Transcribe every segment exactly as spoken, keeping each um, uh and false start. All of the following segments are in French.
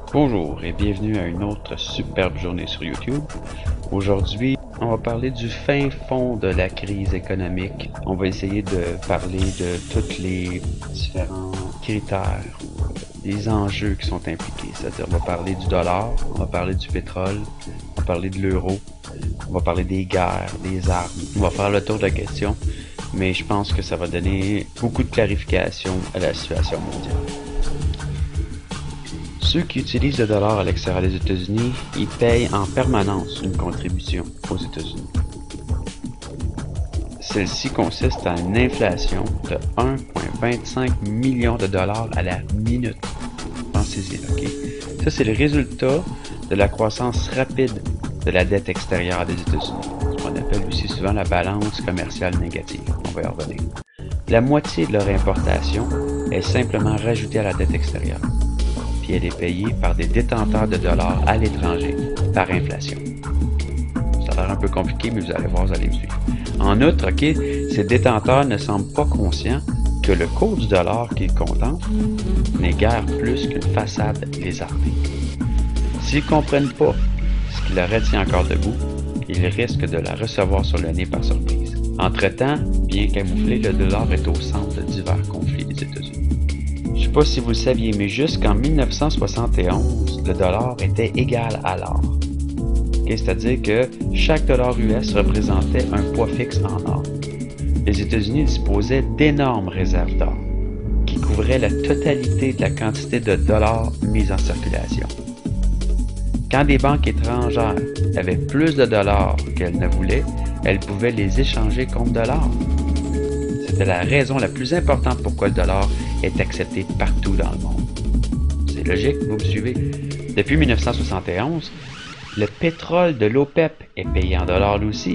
Bonjour et bienvenue à une autre superbe journée sur YouTube. Aujourd'hui, on va parler du fin fond de la crise économique. On va essayer de parler de tous les différents critères, des enjeux qui sont impliqués. C'est-à-dire, on va parler du dollar, on va parler du pétrole, on va parler de l'euro, on va parler des guerres, des armes. On va faire le tour de la question, mais je pense que ça va donner beaucoup de clarification à la situation mondiale. Ceux qui utilisent le dollar à l'extérieur des États-Unis, ils payent en permanence une contribution aux États-Unis. Celle-ci consiste à une inflation de un virgule vingt-cinq million de dollars à la minute. Pensez-y, ok? Ça, c'est le résultat de la croissance rapide de la dette extérieure des États-Unis, ce qu'on appelle aussi souvent la balance commerciale négative. On va y revenir. La moitié de leur importation est simplement rajoutée à la dette extérieure. Puis elle est payée par des détenteurs de dollars à l'étranger par inflation. Ça a l'air un peu compliqué, mais vous allez voir, vous allez me suivre. En outre, ok, ces détenteurs ne semblent pas conscients que le cours du dollar qu'ils contentent n'est guère plus qu'une façade lézardée. S'ils ne comprennent pas ce qui la retient encore debout, ils risquent de la recevoir sur le nez par surprise. Entre-temps, bien camouflé, le dollar est au centre de divers conflits des États-Unis. Je ne sais pas si vous le saviez, mais jusqu'en mille neuf cent soixante et onze, le dollar était égal à l'or. Okay, c'est-à-dire que chaque dollar U S représentait un poids fixe en or. Les États-Unis disposaient d'énormes réserves d'or, qui couvraient la totalité de la quantité de dollars mis en circulation. Quand des banques étrangères avaient plus de dollars qu'elles ne voulaient, elles pouvaient les échanger contre de l'or. C'était la raison la plus importante pourquoi le dollar est accepté partout dans le monde. C'est logique, vous me suivez? Depuis mille neuf cent soixante et onze, le pétrole de l'OPEP est payé en dollars lui aussi.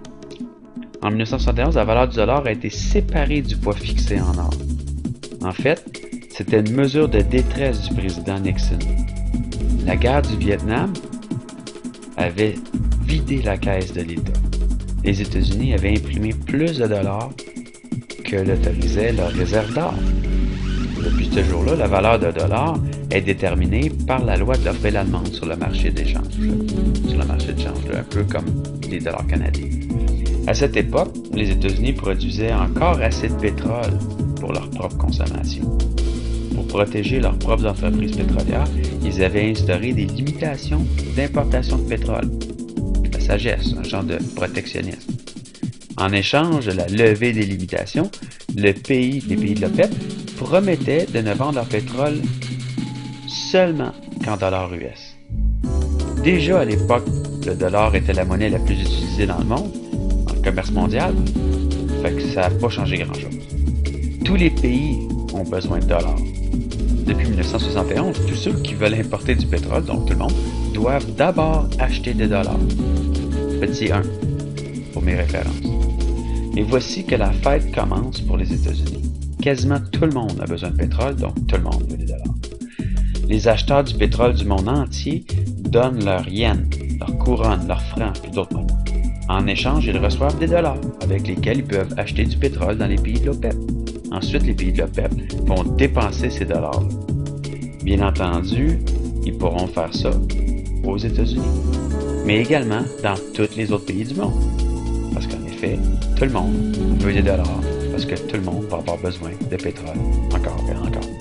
En mille neuf cent soixante et onze, la valeur du dollar a été séparée du poids fixé en or. En fait, c'était une mesure de détresse du président Nixon. La guerre du Vietnam avait vidé la caisse de l'État. Les États-Unis avaient imprimé plus de dollars que l'autorisait leur réserve d'or. Depuis ce jour-là, la valeur de dollar est déterminée par la loi de l'offre et la demande sur le marché d'échange, sur le marché de change, un peu comme les dollars canadiens. À cette époque, les États-Unis produisaient encore assez de pétrole pour leur propre consommation. Pour protéger leurs propres entreprises pétrolières, ils avaient instauré des limitations d'importation de pétrole. La sagesse, un genre de protectionnisme. En échange de la levée des limitations, le pays, les pays de l'OPEP promettaient de ne vendre leur pétrole seulement qu'en dollars U S. Déjà à l'époque, le dollar était la monnaie la plus utilisée dans le monde, dans le commerce mondial, fait que ça n'a pas changé grand-chose. Tous les pays ont besoin de dollars. Depuis mille neuf cent soixante et onze, tous ceux qui veulent importer du pétrole, donc tout le monde, doivent d'abord acheter des dollars. Petit un, pour mes références. Et voici que la fête commence pour les États-Unis. Quasiment tout le monde a besoin de pétrole, donc tout le monde veut des dollars. Les acheteurs du pétrole du monde entier donnent leurs yens, leurs couronnes, leurs francs, puis d'autres monnaies. En échange, ils reçoivent des dollars, avec lesquels ils peuvent acheter du pétrole dans les pays de l'OPEP. Ensuite, les pays de l'OPEP vont dépenser ces dollars-là. Bien entendu, ils pourront faire ça aux États-Unis, mais également dans tous les autres pays du monde. Parce qu'en effet, tout le monde veut des dollars, parce que tout le monde va avoir besoin de pétrole, encore et encore.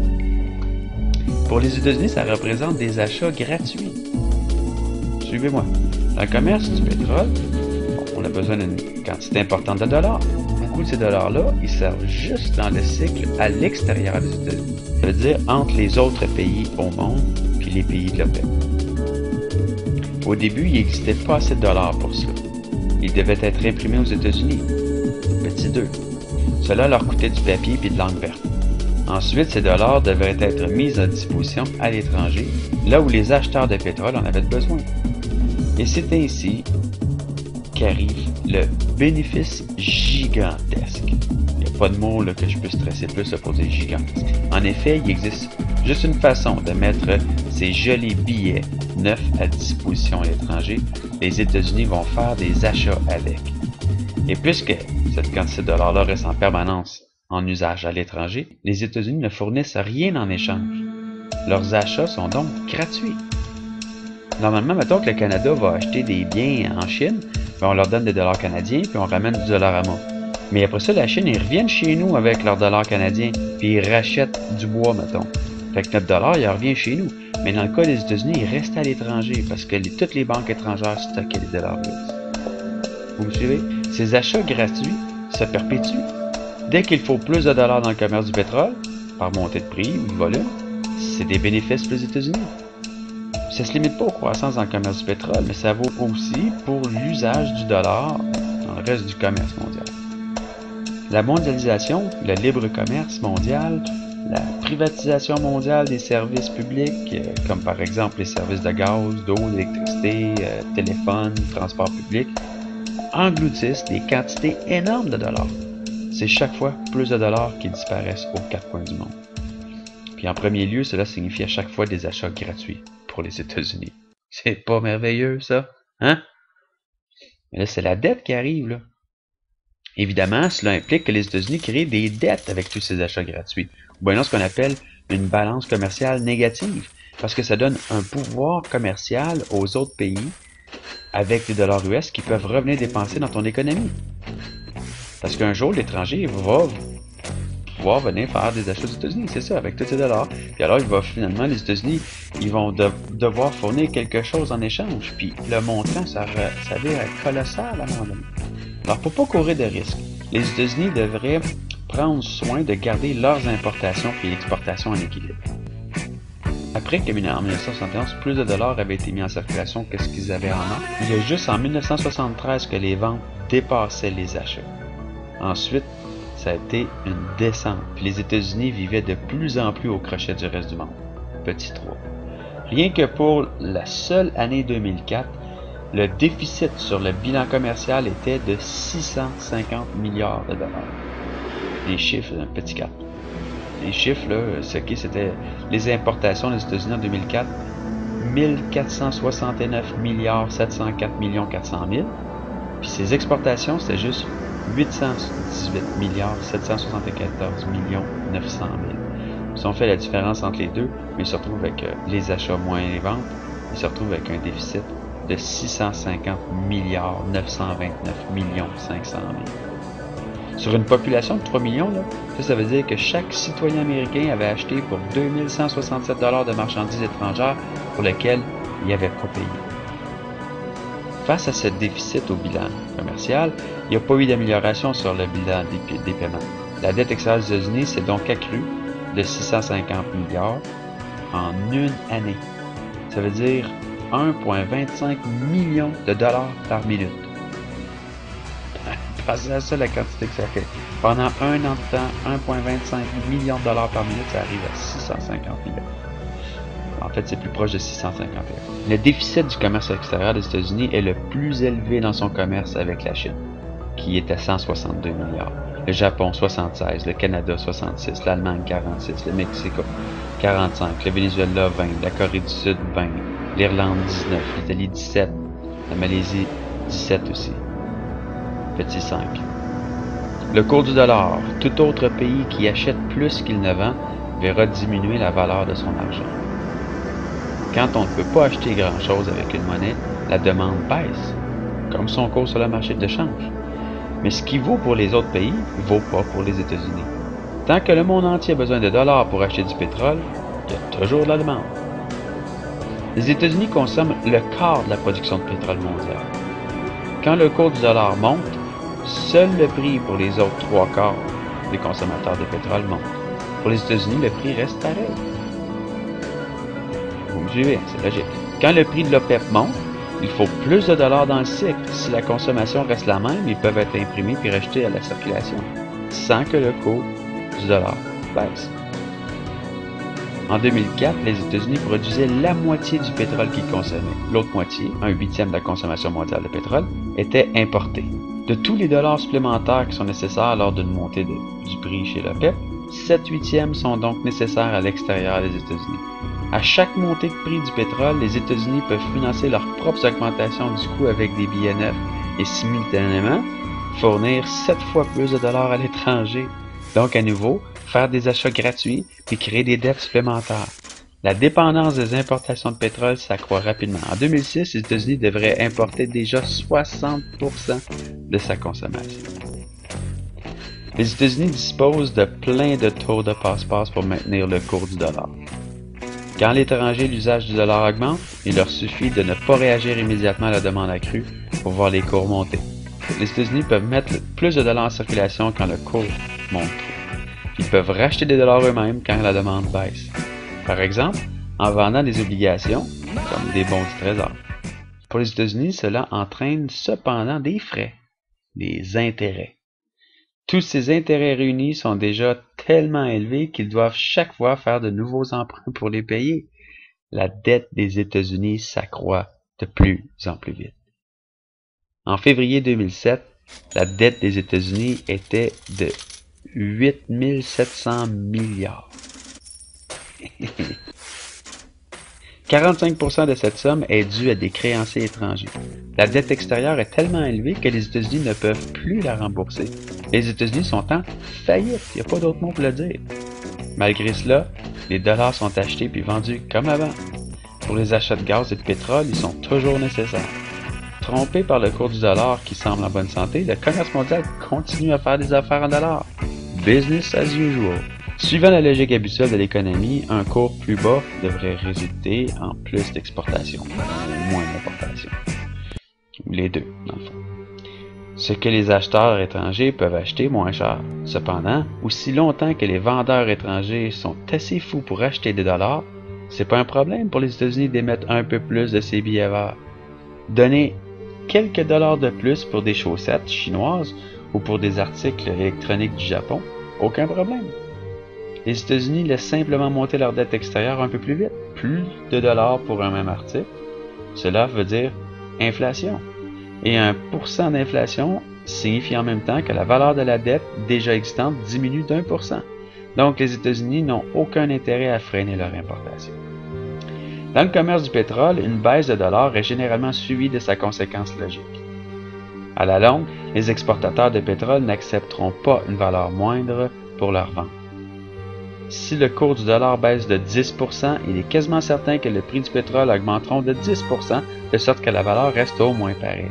Pour les États-Unis, ça représente des achats gratuits. Suivez-moi. Dans le commerce du pétrole, on a besoin d'une quantité importante de dollars. Beaucoup de ces dollars-là, ils servent juste dans le cycle à l'extérieur des États-Unis. Ça veut dire entre les autres pays au monde puis les pays de l'OPEP. Au début, il n'existait pas assez de dollars pour cela. Ils devaient être imprimés aux États-Unis. Petit deux. Cela leur coûtait du papier et de l'encre verte. Ensuite, ces dollars devaient être mis à disposition à l'étranger, là où les acheteurs de pétrole en avaient besoin. Et c'est ainsi qu'arrive le bénéfice gigantesque. Il n'y a pas de mot là, que je peux stresser plus pour dire gigantesque. En effet, il existe juste une façon de mettre ces jolis billets neufs à disposition à l'étranger. Les États-Unis vont faire des achats avec. Et puisque cette quantité de dollars-là reste en permanence en usage à l'étranger, les États-Unis ne fournissent rien en échange. Leurs achats sont donc gratuits. Normalement, mettons que le Canada va acheter des biens en Chine, ben on leur donne des dollars canadiens, puis on ramène du Dollarama. Mais après ça, la Chine, ils reviennent chez nous avec leurs dollars canadiens, puis ils rachètent du bois, mettons. Fait que notre dollar, il revient chez nous. Mais dans le cas des États-Unis, il reste à l'étranger, parce que les, toutes les banques étrangères stockaient les dollars russes. Vous me suivez? Ces achats gratuits se perpétuent. Dès qu'il faut plus de dollars dans le commerce du pétrole, par montée de prix ou de volume, c'est des bénéfices pour les États-Unis. Ça ne se limite pas aux croissances dans le commerce du pétrole, mais ça vaut aussi pour l'usage du dollar dans le reste du commerce mondial. La mondialisation, le libre commerce mondial, la privatisation mondiale des services publics, euh, comme par exemple les services de gaz, d'eau, d'électricité, euh, téléphone, transport public, engloutissent des quantités énormes de dollars. C'est chaque fois plus de dollars qui disparaissent aux quatre coins du monde. Puis en premier lieu, cela signifie à chaque fois des achats gratuits pour les États-Unis. C'est pas merveilleux, ça? Hein? Mais là, c'est la dette qui arrive, là. Évidemment, cela implique que les États-Unis créent des dettes avec tous ces achats gratuits, ou bien là, ce qu'on appelle une balance commerciale négative, parce que ça donne un pouvoir commercial aux autres pays avec des dollars U S qui peuvent revenir dépenser dans ton économie. Parce qu'un jour, l'étranger va pouvoir venir faire des achats aux États-Unis, c'est ça, avec tous ces dollars. Puis alors, il va finalement, les États-Unis, ils vont de, devoir fournir quelque chose en échange. Puis le montant, ça, ça va être colossal à un moment donné. Alors, pour pas courir de risques, les États-Unis devraient prendre soin de garder leurs importations et exportations en équilibre. Après que en mille neuf cent soixante et onze, plus de dollars avaient été mis en circulation que ce qu'ils avaient en or, il y a juste en mille neuf cent soixante-treize que les ventes dépassaient les achats. Ensuite, ça a été une descente, puis les États-Unis vivaient de plus en plus au crochet du reste du monde. Petit trois. Rien que pour la seule année deux mille quatre, le déficit sur le bilan commercial était de six cent cinquante milliards de dollars. Les chiffres, un petit quatre. Les chiffres, là, ce qui c'était les importations des États-Unis en deux mille quatre, mille quatre cent soixante-neuf milliards sept cent quatre millions quatre cent mille. Puis ces exportations, c'était juste huit cent dix-huit milliards sept cent soixante-quatorze millions neuf cent mille. Si on fait la différence entre les deux, mais ils se retrouvent avec euh, les achats moins les ventes, ils se retrouvent avec un déficit de six cent cinquante milliards neuf cent vingt-neuf millions cinq cent mille. Sur une population de trois millions, là, ça, ça veut dire que chaque citoyen américain avait acheté pour deux mille cent soixante-sept dollars de marchandises étrangères pour lesquelles il n'avait pas payé. Face à ce déficit au bilan commercial, il n'y a pas eu d'amélioration sur le bilan des, des paiements. La dette extérieure des États-Unis s'est donc accrue de six cent cinquante milliards en une année. Ça veut dire un virgule vingt-cinq million de dollars par minute. Pensez à ça, la quantité que ça fait. Pendant un an de temps, un virgule vingt-cinq million de dollars par minute, ça arrive à six cent cinquante millions. En fait, c'est plus proche de six cent cinquante millions. Le déficit du commerce extérieur des États-Unis est le plus élevé dans son commerce avec la Chine, qui est à cent soixante-deux milliards. Le Japon, soixante-seize, le Canada, soixante-six, l'Allemagne, quarante-six, le Mexique, quarante-cinq, le Venezuela, vingt, la Corée du Sud, vingt, l'Irlande, dix-neuf, l'Italie, dix-sept, la Malaisie, dix-sept aussi. Petit cinq. Le cours du dollar. Tout autre pays qui achète plus qu'il ne vend verra diminuer la valeur de son argent. Quand on ne peut pas acheter grand-chose avec une monnaie, la demande baisse, comme son cours sur le marché de change. Mais ce qui vaut pour les autres pays, vaut pas pour les États-Unis. Tant que le monde entier a besoin de dollars pour acheter du pétrole, il y a toujours de la demande. Les États-Unis consomment le quart de la production de pétrole mondiale. Quand le cours du dollar monte, seul le prix pour les autres trois quarts des consommateurs de pétrole monte. Pour les États-Unis, le prix reste pareil. Vous me suivez, c'est logique. Quand le prix de l'OPEP monte, il faut plus de dollars dans le cycle. Si la consommation reste la même, ils peuvent être imprimés puis rejetés à la circulation, sans que le cours du dollar baisse. En deux mille quatre, les États-Unis produisaient la moitié du pétrole qu'ils consommaient. L'autre moitié, un huitième de la consommation mondiale de pétrole, était importée. De tous les dollars supplémentaires qui sont nécessaires lors d'une montée de, du prix chez l'OPEP, sept huitièmes sont donc nécessaires à l'extérieur des États-Unis. À chaque montée de prix du pétrole, les États-Unis peuvent financer leurs propres augmentations du coût avec des billets neufs et simultanément fournir sept fois plus de dollars à l'étranger. Donc à nouveau, faire des achats gratuits et créer des dettes supplémentaires. La dépendance des importations de pétrole s'accroît rapidement. En deux mille six, les États-Unis devraient importer déjà soixante pour cent de sa consommation. Les États-Unis disposent de plein de taux de passe-passe pour maintenir le cours du dollar. Quand à l'étranger l'usage du dollar augmente, il leur suffit de ne pas réagir immédiatement à la demande accrue pour voir les cours monter. Les États-Unis peuvent mettre plus de dollars en circulation quand le cours monte. Ils peuvent racheter des dollars eux-mêmes quand la demande baisse. Par exemple, en vendant des obligations, comme des bons du trésor. Pour les États-Unis, cela entraîne cependant des frais, des intérêts. Tous ces intérêts réunis sont déjà tellement élevés qu'ils doivent chaque fois faire de nouveaux emprunts pour les payer. La dette des États-Unis s'accroît de plus en plus vite. En février deux mille sept, la dette des États-Unis était de huit mille sept cents milliards. quarante-cinq pour cent de cette somme est due à des créanciers étrangers. La dette extérieure est tellement élevée que les États-Unis ne peuvent plus la rembourser. Les États-Unis sont en faillite, il n'y a pas d'autre mot pour le dire. Malgré cela, les dollars sont achetés puis vendus comme avant. Pour les achats de gaz et de pétrole, ils sont toujours nécessaires. Trompé par le cours du dollar qui semble en bonne santé, le commerce mondial continue à faire des affaires en dollars. Business as usual. Suivant la logique habituelle de l'économie, un cours plus bas devrait résulter en plus d'exportation, ou moins d'importation. Ou les deux, dans le fond. Ce que les acheteurs étrangers peuvent acheter moins cher. Cependant, aussi longtemps que les vendeurs étrangers sont assez fous pour acheter des dollars, c'est pas un problème pour les États-Unis d'émettre un peu plus de ces billets verts. Donner quelques dollars de plus pour des chaussettes chinoises ou pour des articles électroniques du Japon, aucun problème. Les États-Unis laissent simplement monter leur dette extérieure un peu plus vite. Plus de dollars pour un même article. Cela veut dire inflation. Et un pourcent d'inflation signifie en même temps que la valeur de la dette déjà existante diminue d'un pour cent. Donc les États-Unis n'ont aucun intérêt à freiner leur importation. Dans le commerce du pétrole, une baisse de dollars est généralement suivie de sa conséquence logique. À la longue, les exportateurs de pétrole n'accepteront pas une valeur moindre pour leur vente. Si le cours du dollar baisse de dix pour cent, il est quasiment certain que le prix du pétrole augmenteront de dix pour cent, de sorte que la valeur reste au moins pareille.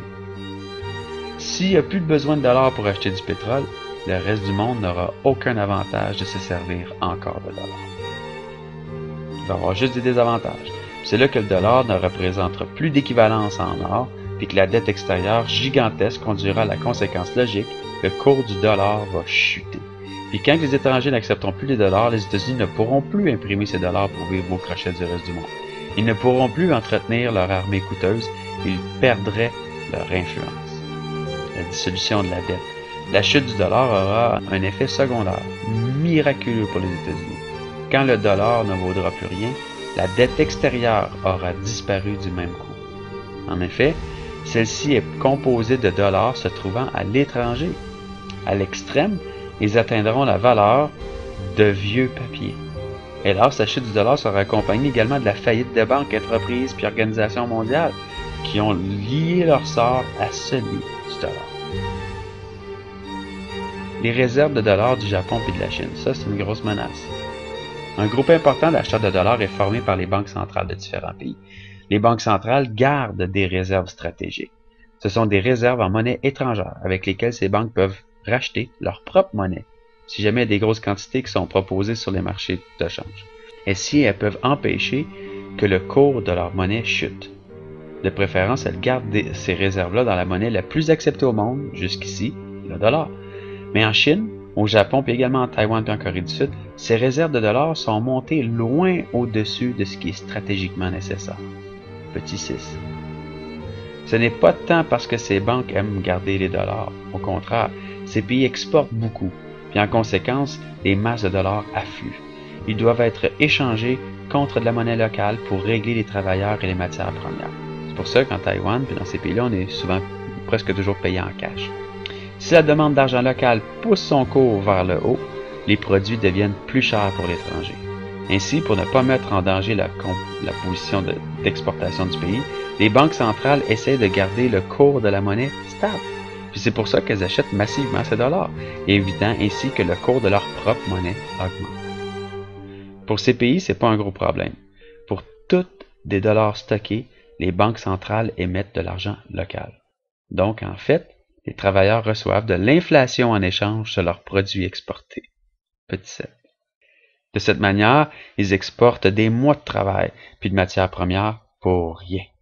S'il n'y a plus de besoin de dollars pour acheter du pétrole, le reste du monde n'aura aucun avantage de se servir encore de dollars. Il va y avoir juste des désavantages. C'est là que le dollar ne représentera plus d'équivalence en or, puis que la dette extérieure gigantesque conduira à la conséquence logique, le cours du dollar va chuter. Puis quand les étrangers n'accepteront plus les dollars, les États-Unis ne pourront plus imprimer ces dollars pour vivre au crochet du reste du monde. Ils ne pourront plus entretenir leur armée coûteuse, ils perdraient leur influence. La dissolution de la dette. La chute du dollar aura un effet secondaire, miraculeux pour les États-Unis. Quand le dollar ne vaudra plus rien, la dette extérieure aura disparu du même coup. En effet, celle-ci est composée de dollars se trouvant à l'étranger. À l'extrême, ils atteindront la valeur de vieux papiers. Hélas, la chute du dollar sera accompagnée également de la faillite de banques, entreprises puis organisations mondiales qui ont lié leur sort à celui du dollar. Les réserves de dollars du Japon puis de la Chine, ça c'est une grosse menace. Un groupe important d'acheteurs de dollars est formé par les banques centrales de différents pays. Les banques centrales gardent des réserves stratégiques. Ce sont des réserves en monnaie étrangère avec lesquelles ces banques peuvent racheter leur propre monnaie, si jamais il y a des grosses quantités qui sont proposées sur les marchés de change. Et si elles peuvent empêcher que le cours de leur monnaie chute. De préférence, elles gardent des, ces réserves-là dans la monnaie la plus acceptée au monde, jusqu'ici, le dollar. Mais en Chine, au Japon, puis également en Taïwan et en Corée du Sud, ces réserves de dollars sont montées loin au-dessus de ce qui est stratégiquement nécessaire. Petit six. Ce n'est pas tant parce que ces banques aiment garder les dollars. Au contraire, ces pays exportent beaucoup, puis en conséquence, les masses de dollars affluent. Ils doivent être échangés contre de la monnaie locale pour régler les travailleurs et les matières premières. C'est pour ça qu'en Taïwan, puis dans ces pays-là, on est souvent presque toujours payé en cash. Si la demande d'argent local pousse son cours vers le haut, les produits deviennent plus chers pour l'étranger. Ainsi, pour ne pas mettre en danger la, la position d'exportation du pays, les banques centrales essaient de garder le cours de la monnaie stable. Puis c'est pour ça qu'elles achètent massivement ces dollars, évitant ainsi que le cours de leur propre monnaie augmente. Pour ces pays, c'est pas un gros problème. toutes des dollars stockés, les banques centrales émettent de l'argent local. Donc, en fait, les travailleurs reçoivent de l'inflation en échange sur leurs produits exportés. Petit sept. De cette manière, ils exportent des mois de travail puis de matières premières pour rien.